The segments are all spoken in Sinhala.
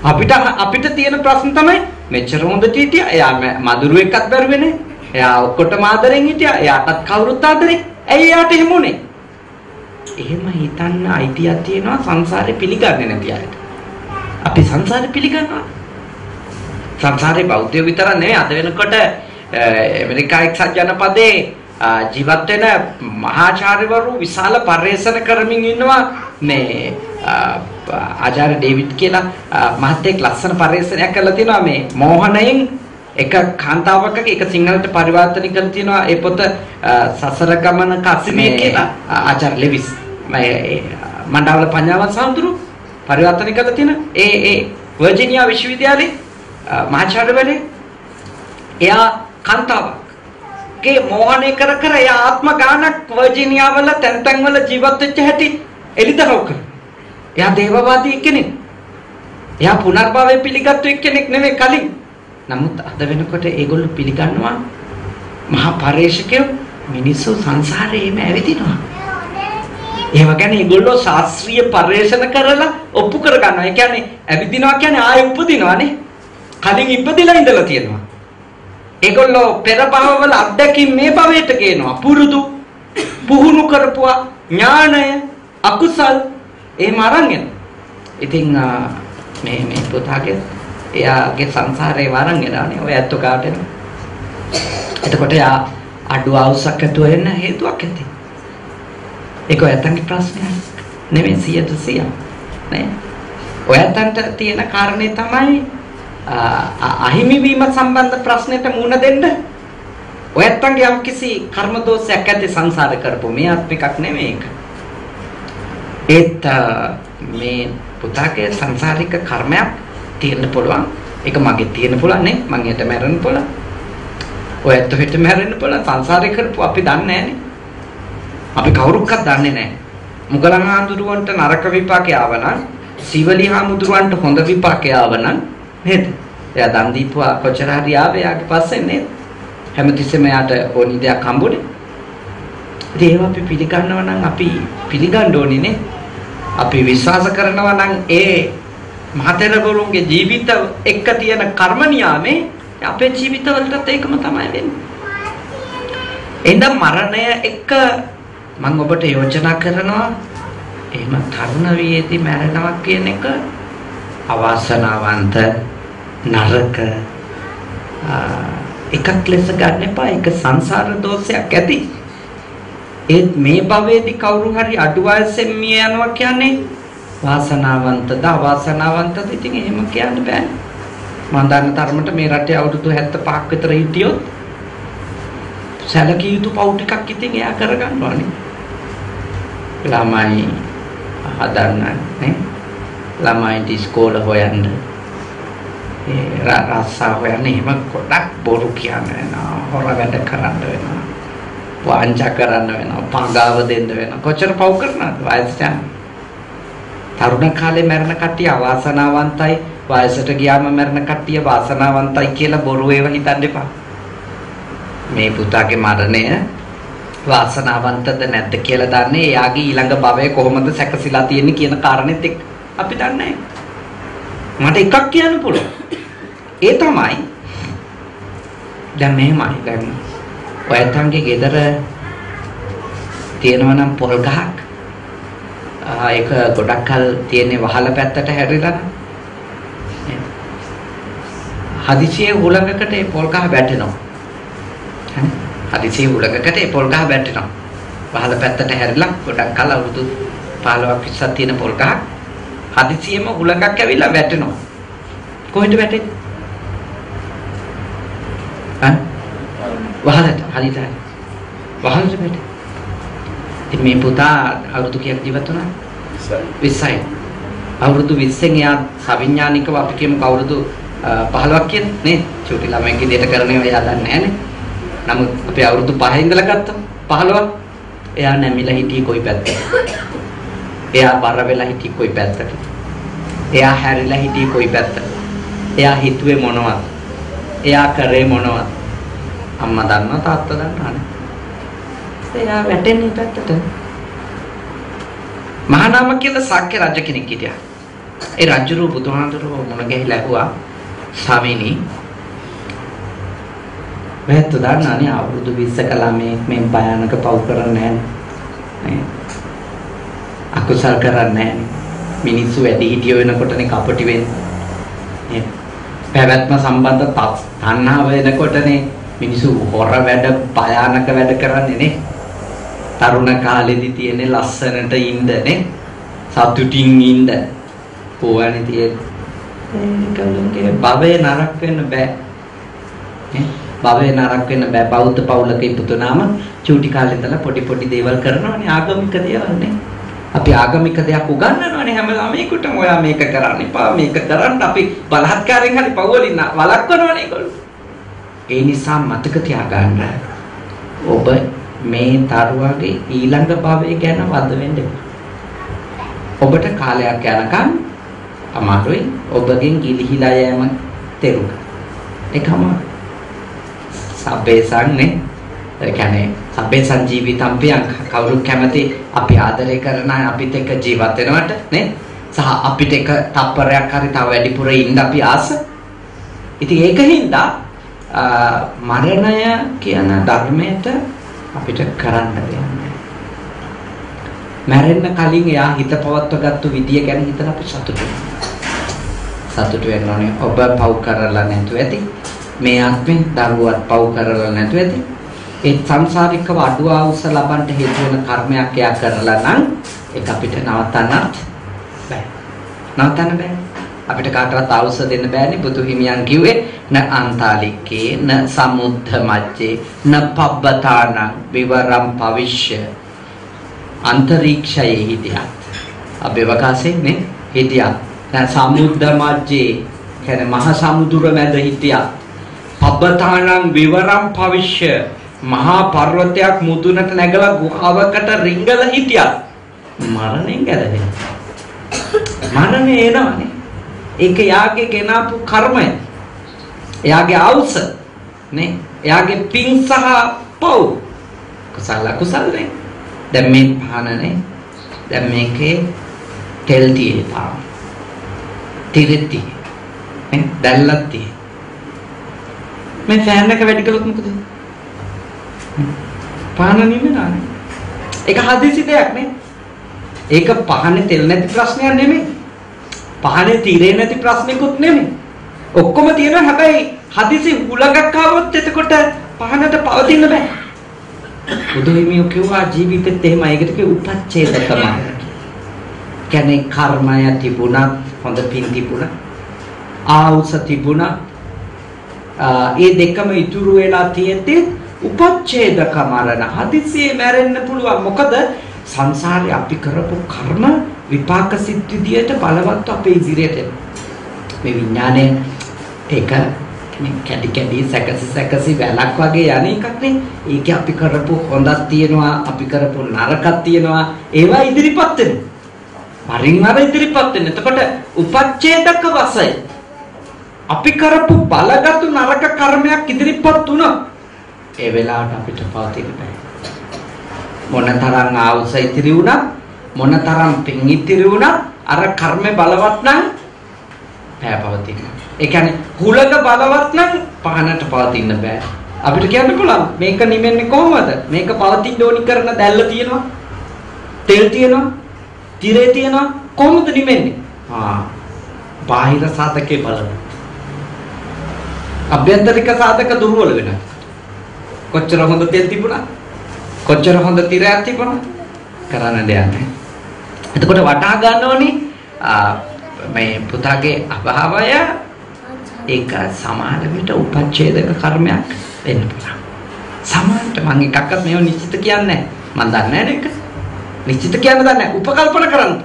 අපිට තියෙන ප්‍රශ්න තමයි මෙච්චර හොඳට හිටියා. එයා මදුරුවෙක්වත් බැරුවේ නේ. එයා ඔක්කොටම ආදරෙන් හිටියා. එයාටත් කවුරුත් ආදරේ. ඇයි එයාට එහෙම උනේ? එහෙම හිතන්න අයිතියක් තියෙනවා සංසාරේ පිළිගන්නේ නැති අයට. අපි සංසාරේ පිළිගන්නවා. සංසාරේ බෞද්ධය විතර නෙවෙයි අද වෙනකොට ඇමරිකා එක්සත් ජනපදයේ ජීවත් වෙන මහාචාර්යවරු විශාල පරිශ්‍රණ කරමින් ඉන්නවා මේ ආචාර්ය ඩේවිඩ් කියලා මහත්තයෙක් ලස්සන පරිශ්‍රණයක් කරලා තිනවා මේ මෝහණයෙන් එක කාන්තාවකගේ එක සිංහලට පරිවර්තන කරලා තිනවා ඒ පොත සසර ගමන කසිමේ කියලා ආචාර්ය ලෙවිස් මණ්ඩාවල පඤ්ඤාවන් සාමුදුරු පරිවර්තන කරලා තින ඒ වර්ජිනියා විශ්වවිද්‍යාලයේ මහාචාර්යවරේ එයා කාන්තාවගේ මෝහණය කර එයා ආත්ම ගානක් වර්ජිනියා වල තැන් වල ජීවත් වෙච්ච හැටි එලිදරව් කරනවා. එයා දේවවාදී කෙනෙක්. එයා පුනර්භවය පිළිගත්තු කෙනෙක් නෙවෙයි කලින්. නමුත් අද වෙනකොට ඒගොල්ලෝ පිළිගන්නවා මහා පරේශකයෝ මිනිස්සු සංසාරේම ඇවිදිනවා. ඒව ගැන ඒගොල්ලෝ ශාස්ත්‍රීය පරිශන කරලා ඔප්පු කර ගන්නවා. ඒ කියන්නේ ඇවිදිනවා කියන්නේ ආයෙ උපදිනවානේ. කලින් ඉපදිලා ඉඳලා තියෙනවා. ඒගොල්ලෝ පෙර භවවල අත්දැකීම් මේ භවයට ගේනවා. පුරුදු පුහුණු කරපුවා ඥාණය අකුසල් එහෙම අරන් යනවා. ඉතින් මේ පුතාගේ එයාගේ සංසාරේ වරන් යනවානේ. ඔය ඇත්ත කාට එනවා. එතකොට යා අඩුව අවශ්‍යක ඇතුව වෙන හේතුවක් ඇති. ඒක ඔයයන්ගේ ප්‍රශ්නයක් නෙමෙයි 100% නේ. ඔයයන්ට තියෙන කාරණේ තමයි අහිමි වීම සම්බන්ධ ප්‍රශ්නෙට මුහුණ දෙන්න. ඔයයන්ගේ යම්කිසි කර්ම දෝෂයක් ඇති සංසාරේ කරපො මේ ආත්මිකක් නෙමෙයි ඒක. ඒත් මේ පුතාගේ සංසාරික කර්මයක් තියෙන්න පුළුවන්. ඒක මගේ තියෙන්න පුළුවන් නේ. මං හෙට මැරෙන්න පුළුවන්. ඔයත් හෙට මැරෙන්න පුළුවන්. සංසාරේ කරපො අපි දන්නේ නැහනේ. අපි කවුරුක්වත් දන්නේ නැහැ. මුගලන් හාමුදුරුවන්ට නරක විපාකේ ආවනම් සීවලි හාමුදුරුවන්ට හොඳ විපාකේ ආවනම් නේද? එයා දන් දීපුවා කොච්චර හරි ආවේ යාගේ පස්සේ නේද? හැමතිස්සෙම යාට ඕනි දෙයක් හම්බුනේ. ඉතින් ඒවා අපි පිළිගන්නවා නම් අපි පිළිගන්න ඕනේ නේ. අපි විශ්වාස කරනවා නම් ඒ මහතෙරගොරුන්ගේ ජීවිත එක්ක තියෙන කර්ම නියාමේ අපේ ජීවිතවලටත් ඒකම තමයි වෙන්නේ. එහෙනම් මරණය එක්ක මම ඔබට යෝජනා කරනවා එහෙම තරුණ වියේදී මැරෙනවා කියන එක අවාසනාවන්ත නරක එකක් ලෙස ගන්න එපා. ඒක සංසාර දෝෂයක් ඇති. ඒත් මේ භවයේදී කවුරු හරි අඩු වයසෙන් මිය යනවා කියන්නේ වාසනාවන්තද අවාසනාවන්තද ඉතින් එහෙම කියන්න බෑ. මම දන්න තරමට මේ රටේ අවුරුදු 75ක් විතර හිටියොත් සැලකිය යුතු පව් ටිකක් ඉතින් එයා කරගන්නවානේ. ළමයි හදන්න නේ. ළමයින්ට ඉස්කෝල හොයන්න. ඒ රාසා හොයන්න එහෙම ගොඩක් බොරු කියන්න වෙනවා. හොර වැඩ කරන්න වෙනවා. වාංචා කරන්න වෙනවා. පඟාව දෙන්න වෙනවා. කොච්චර පව් කරනවද වයසට යන. තරුණ කාලේ මැරෙන කට්ටිය අවාසනාවන්තයි. වයසට ගියාම මැරෙන කට්ටිය වාසනාවන්තයි කියලා බොරු ඒවා හිතන්න එපා. මේ පුතාගේ මරණය වාසනාවන්තද නැද්ද කියලා දන්නේ එයාගේ ඊළඟ භවය කොහොමද සැකසීලා තියෙන්නේ කියන කාරණෙත් එක්ක අපි දන්නේ නැහැ. මට එකක් කියන්න පුළුවන්. ඒ තමයි දැන් මෙහෙමයි දැන් ඔයයන්ගේ ගෙදර තියෙනවා නම් පොල් ගහක් ඒක ගොඩක් කල් තියෙන්නේ වහල පැත්තට හැරිලා නම් හදිසියේ හුලඟකට ඒ පොල් ගහ වැටෙනවා. හදිසියේ හුලඟකට ඒ පොල් ගහ වැටෙනවා. වහල පැත්තට හැරිලා ගොඩක් කල අවුරුදු 15ක් 20ක් තියෙන පොල් ගහක් හදිසියෙම හුලඟක් ඇවිල්ලා වැටෙනවා. කොහෙන්ද වැටෙන්නේ? වහලට හරියට වහලට වැටෙන්නේ. ඉතින් මේ පුතා අවුරුදු කීයක් ජීවත් වුණා? 20යි. අවුරුදු 20න් එයා සවිඥානිකව අපි කියමු අවුරුදු 15ක් කියන්නේ නේ. චූටි ළමයින්ගේ දෙයට කරන්නේ එයා දන්නේ නැහැ නේ. නමුත් අපි අවුරුදු 5 ඉඳලා ගත්තා 15ක්. එයා නැමිලා හිටියේ කොයි පැත්තද? එයා බර වෙලා හිටියේ කොයි පැත්තද? එයා හැරිලා හිටියේ කොයි පැත්තද? එයා හිතුවේ මොනවද? එයා කරේ මොනවද? අම්මා දන්නවා තාත්තා දන්නවා නේ. එයා වැටෙන්නේ පැත්තට. මහානාම කියලා ශාක්‍ය රජ කෙනෙක් හිටියා. ඒ රජුරු බුදුහාඳුරෝ මුණ ගැහිලා ඇහුවා ස්වාමීනි මෑත් දන්නානේ අවුරුදු 20 කලා මේ භයානක පව් කරන්නේ නැහැ අකුසල් කරන්නේ නැහැ මිනිස්සු වැඩි හිටිය වෙනකොටනේ කපටි වෙන්නේ පැවැත්ම සම්බන්ධ තණ්හාව වෙනකොටනේ මිනිස්සු හොර වැඩ භයානක වැඩ කරන්නේ නේ තරුණ කාලෙදි තියෙන ලස්සනට ඉන්නනේ සතුටින් ඉන්න ඕවනේ තියෙන්නේ ඒකලගේ භවයේ නරක වෙන්න බෑ නේ භවයේ නරක වෙන්න බෑ බෞද්ධ පවුලක ඉපදුනාම චූටි කාලේ ඉඳලා පොඩි දේවල් කරනවානේ ආගමික දේවල් නේ අපි ආගමික දෙයක් උගන්වනවානේ හැම ළමයෙකුටම ඔයා මේක කරන්න එපා මේක කරන්න අපි බලහත්කාරයෙන් හරි පවවලින් වළක්වනවානේ ඒගොල්ලෝ ඒ නිසා මතක තියාගන්න ඔබ මේ දරුවාගේ ඊළඟ භවය ගැන වද වෙන්න ඔබට කාලයක් යනකම් අමාරුයි ඔබගෙන් ගිලිහිලා යෑම තෙරුක එකම සබ්බේසන්නේ ඒ කියන්නේ සබ්බේසන් ජීවිතම් පියං කවුරු කැමති අපි ආදරය කරන අපිට එක ජීවත් වෙනවට නේ සහ අපිට එක තප්පරයක් හරි තව වැඩිපුර ඉන්න අපි ආස ඉතින් ඒකින්ද මරණය කියන ධර්මයට අපිට කරන්න දෙන්නේ මැරෙන්න කලින් එයා හිත පවත්වගත්තු විදිය ගැන හිතලා අපි සතුටු වෙන්න ඕනේ ඔබ පව් කරලා නැතුව ඇති මේ ආත්මෙන් දරුවත් පව් කරලා නැතුව ඇති ඒ සංසාරිකව අඩුව අවශ්‍ය ලබන්න හේතු වෙන කර්මයක් එයා කරලා නම් ඒක අපිට නවත්තන්නත් බෑ අපිට කාටවත් අවශ්‍ය දෙන්න බෑනේ බුදු හිමියන් කිව්වේ න අන්තාලිකේ න සමුද්ධ මච්චේ න පබ්බතාන විවරම් භවිෂ්‍ය අන්තරීක්ෂයේ හිටියත් අභිවකාශයේ නේ හිටියත් දැන් සමුද්ද මැජේ කියන්නේ මහ සමුදුර මැද හිටියත් පබ්බතානං විවරම් භවිෂ්‍ය මහා පර්වතයක් මුදුනට නැගලා ගුහාවකට රිංගලා හිටියත් මරණයෙන් ගැලවෙනවා මරණය එනවනේ ඒක යාගේ ගෙනාපු කර්මය එයාගේ අවශ්‍ය නේ එයාගේ පින් සහ පව් කුසල නේ දැන් මේ පහනනේ දැන් මේකේ තෙල් තියෙනවා තිරෙති නේ දැල්ලක් තියෙනවා මේ ෆෑන් එක වැඩි කළොත් මොකද පහන නිවෙනානේ ඒක හදිසි දෙයක් නේ ඒක පහනේ තෙල් නැති ප්‍රශ්නයක් නෙමෙයි පහනේ තිරේ නැති ප්‍රශ්නයක්වත් නෙමෙයි ඔක්කොම තියෙනවා හැබැයි හදිසි උලඟක් ආවොත් එතකොට පහනට පවතින්න බෑ බුදුහිමියෝ කිව්වා ජීවිතෙත් එහෙම ඒකට කිය උපච්ඡේදකම කියන්නේ කර්මය තිබුණා හොඳ පින් තිබුණා ආවුස තිබුණා ඒ දෙකම ඉතුරු වෙලා තියෙද්දි උපච්ඡේදක මරණ හදිසියේ මැරෙන්න පුළුවන් මොකද සංසාරේ අපි කරපු කර්ම විපාක සිත් විදියට බලවත් අපේ ඉදිරියට මේ විඥානේ ඒක කැඩි සැකසි වැලක් වගේ යන්නේ එකක් නේ ඒක අපි කරපු හොඳක් තියෙනවා අපි කරපු නරකක් තියෙනවා ඒවා ඉදිරිපත් වෙනවා වරින් වර ඉදිරිපත් වෙන එතකොට උපච්ඡේදක වශයෙන් අපි කරපු බලගත් නරක කර්මයක් ඉදිරිපත් වුණා ඒ වෙලාවට අපිට පවතින්න බෑ මොනතරම් ආවුස ඉතිරි වුණා මොනතරම් පින් ඉතිරි වුණා අර කර්ම බලවත් නම් බෑ පවතින්න. ඒ කියන්නේ හුලඟ බලවත් නම් පහනට පවතින්න බෑ. අපිට කියන්න පුළුවන් මේක නිවෙන්නේ කොහොමද? මේක පවතින්න ඕනි කරන දැල්ල තියෙනවා. තෙල් තියෙනවා. තිරේ තියෙනවා. කොහොමද නිවෙන්නේ? බාහිර සාධකේ බලන්න. අභ්‍යන්තරික සාධක දුර්වල වෙනවා. කොච්චර හොඳ තෙල් තිබුණා? කොච්චර හොඳ තිරයක් තිබුණා? කරන්න දෙයක් නැහැ. එතකොට වටහා ගන්න ඕනේ මේ පුතාගේ අභාවය ඒක සමාන විට උපච්ඡේදක කර්මයක් වෙන්න පුළුවන්. සමානට මම එකක්වත් මේව නිශ්චිත කියන්නේ නැහැ. මම දන්නේ නැහැ ඒක. නිශ්චිත කියන්න දන්නේ නැහැ. උපකල්පන කරන්න.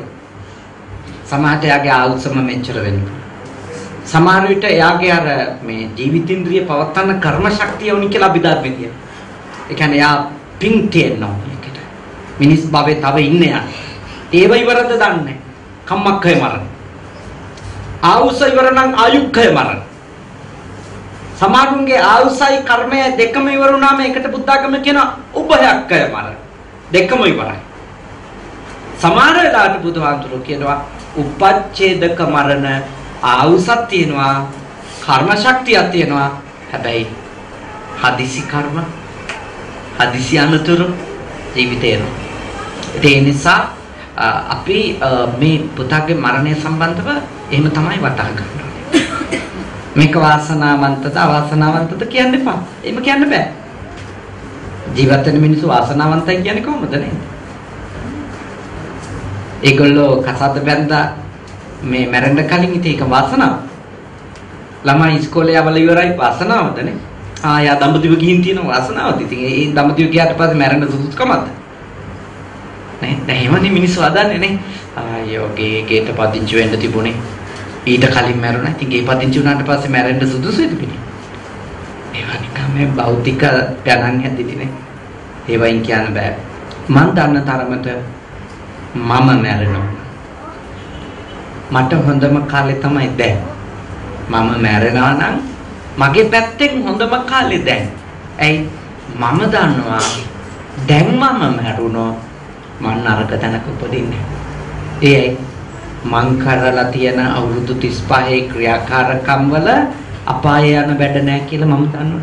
සමාහට යාගේ ආයුෂම මෙච්චර වෙන්න. සමහර විට යාගේ අර මේ ජීවිතින්ද්‍රිය පවත්තන කර්ම ශක්තිය උනි කියලා අභිධර්මයේ කියනවා. ඒ කියන්නේ යා පිං තියෙනවා ඒකට. මිනිස් භවයේ තව ඉන්නේ යා. ඒව ඉවරද දන්නේ. කම්මක්ඛය මරණ. ආයුෂ ඉවර නම් ආයුක්ඛය මරණ. සමාගුන්ගේ ආයුෂයි කර්මය දෙකම ඉවර වුණාම ඒකට බුද්ධාගම කියනවා උභයක්ඛය මරණ. දෙකම ඉවරයි. සමහර වෙලාවට බුදුහාමුදුරුවෝ කියනවා උපච්ඡේදක මරණ ආවුසක් තියෙනවා, කර්ම ශක්තියක් තියෙනවා. හැබැයි හදිසි කර්ම, හදිසි අනතුරු ජීවිතේන. ඒ නිසා අපි මේ පුතාගේ මරණය සම්බන්ධව එහෙම තමයි වටහා ගන්න ඕනේ. මේක වාසනාවන්තද අවාසනාවන්තද කියන්න එපා. එහෙම කියන්න බෑ. ජීවත් වෙන මිනිස්සු වාසනාවන්තයි කියන්නේ කොහොමද නේද? ඒගොල්ලෝ කසාද බැඳලා මේ මැරෙන්න කලින් ඉතින් ඒක වාසනාව. ළමයි ඉස්කෝලේ යවල ඉවරයි වාසනාවදනේ. යා දඹදිව ගිහින් තියෙන වාසනාවද? ඉතින් ඒ දඹදිව ගියාට පස්සේ මැරෙන්න සුදුසුකමක්ද? නේ එහෙමනේ මිනිස්සු හදන්නේ නේ. යෝගේ ගේට පදිංචි වෙන්න තිබුණේ. ඊට කලින් මැරුණා. ඉතින් ගේ පදිංචි වුණාට පස්සේ මැරෙන්න සුදුසුයිද පිටි? ඒවා නිකන් මේ භෞතික ගණන් හැදිනේ. ඒවයින් කියන්න බෑ. මන් දන්න තරමට මම මැරෙනවා. මට හොඳම කාලේ තමයි දැන්. මම මැරෙනවා නම් මගේ පැත්තෙන් හොඳම කාලේ දැන්. ඇයි? මම දන්නවා දැන් මම මැරුණොත් මං නරක තැනක උපදින්නේ. ඒයි මං කරලා තියෙන අවුරුදු 35 ක්‍රියාකාරකම් වල අපාය යන වැඩ නැහැ කියලා මම දන්නවා.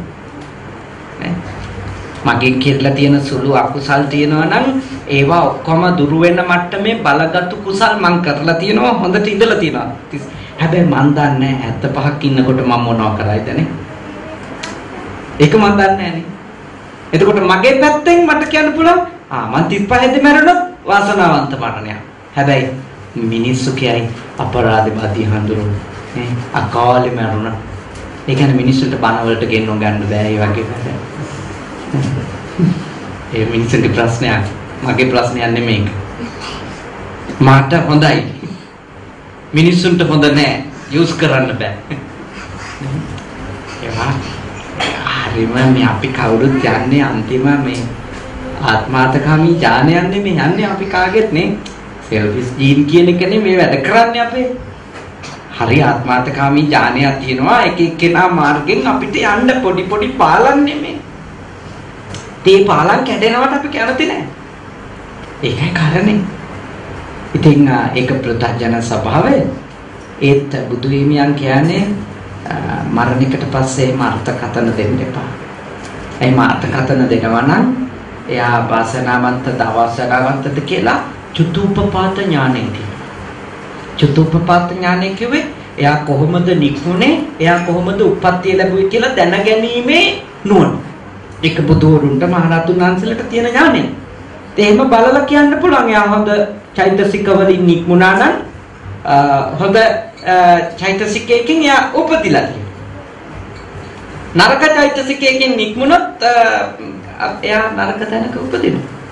මගේ කියලා තියෙන සුළු අකුසල් තියෙනවා නම් ඒවා ඔක්කොම දුරු වෙන මට්ටමේ බලගත්ු කුසල් මං කරලා තියෙනවා, හොඳට ඉඳලා තියෙනවා. හැබැයි මං දන්නේ 75ක් ඉන්නකොට මම මොනව කරයිදනේ? ඒක මං දන්නේ නෑනේ. එතකොට මගේ පැත්තෙන් මට කියන්න පුළුවන් මං 35 දී මැරුණොත් වාසනාවන්ත මරණයක්. හැබැයි මිනිස්සු කියයි අපරාධවාදී හඳුරු නේ අකාලේ මැරුණා. ඒ කියන්නේ මිනිස්සුන්ට බන වලට ගෙන්නව ගන්න බෑ ඒ වගේ වැඩ. ඒ මිනිස්සුන්ගේ ප්‍රශ්නයක්. මගේ ප්‍රශ්නයක් නෙමෙයි. මාට හොඳයි. මිනිස්සුන්ට හොඳ නෑ. යූස් කරන්න බෑ. ඒවා හරිම මේ අපි කවුරුත් යන්නේ අන්තිම මේ ආත්මාර්ථකාමී ඥානයන්නේ මේ යන්නේ අපි කාගෙත් නේ. සෙල්ෆිස් ජීන් කියන එකනේ මේ වැඩ කරන්නේ අපේ. හරි ආත්මාර්ථකාමී ඥානයක් තියෙනවා. එක එක්කෙනා මාර්ගෙන් අපිට යන්න පොඩි පොඩි පාලම් නෙමෙයි. තේ පාලම් කැඩෙනවට අපි කැමති නෑ. ඒකයි කාරණේ. ඉතින් ඒක ප්‍රත්‍යජන ස්වභාවය. ඒත් බුදු හිමියන් කියන්නේ මරණයකට පස්සේ මාර්ථකතන දෙන්න එපා. ඒ මාර්ථකතන දෙනවා නම් එයා වාසනාවන්තද අවාසනාවන්තද කියලා චුතුප්පපාත ඥානෙදී. චුතුප්පපාත ඥානෙ කිව්වේ එයා කොහොමද නික්මුනේ, එයා කොහොමද උප්පත්තිය ලැබුවේ කියලා දැනගැනීමේ නුවණ. ඒක බුදුරුන්ට මහරහතුන් වහන්සේලාට තියෙන ඥානය. එහෙම බලලා කියන්න පුළුවන් එයා හොඳ චෛතසික වලින් නික්මුණා නම් හොඳ චෛතසිකයකින් එයා උපදිලා තියෙනවා. නරක චෛතසිකයකින් නික්මුණොත් එයා නරක තැනක උපදිනවා.